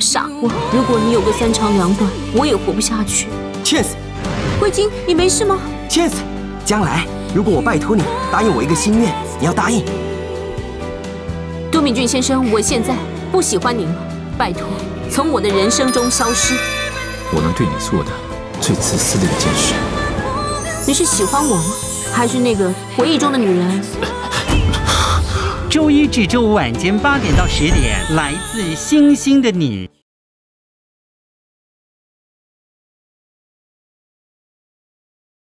傻瓜，如果你有个3长2短，我也活不下去。 Chance， 慧晶，你没事吗 ？Chance，将来如果我拜托你答应我一个心愿，你要答应。 都敏俊先生，我现在不喜欢您了，拜托从我的人生中消失。 我能对你做的最自私的一件事。 你是喜欢我吗？还是那个回忆中的女人？ 周1至周5晚间8点到10点，来自星星的你。